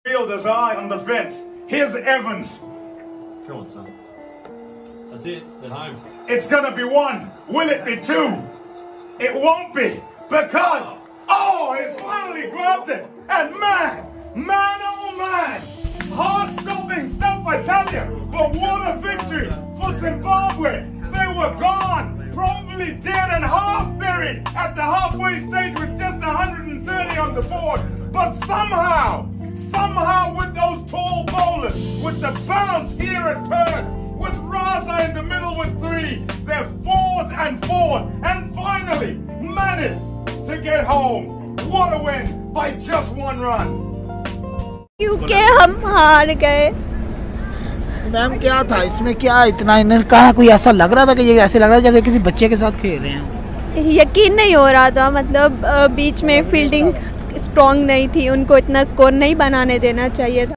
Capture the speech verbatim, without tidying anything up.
Fielder's eye on the fence. Here's Evans. Come on, son. That's it. At home. It's gonna be one. Will it be two? It won't be because oh, he's finally grabbed it. And man, man, oh man, heart-stopping stuff, I tell you. But what a victory for Zimbabwe. They were gone, probably dead and half buried at the halfway stage with just one hundred thirty on the board. But somehow. Somehow with those tall bowlers, with the bounce here at Perth, with Raza in the middle with three, they've fought and fought and finally managed to get home. What a win by just one run. क्योंकि हम हार गए। Ma'am क्या था इसमें, क्या इतना इन्होंने कहा, कोई ऐसा लग रहा था कि ये ऐसे लग रहा था जैसे किसी बच्चे के साथ खेल रहे हैं। यकीन नहीं हो रहा था, मतलब बीच में फील्डिंग स्ट्रॉन्ग नहीं थी, उनको इतना स्कोर नहीं बनाने देना चाहिए था।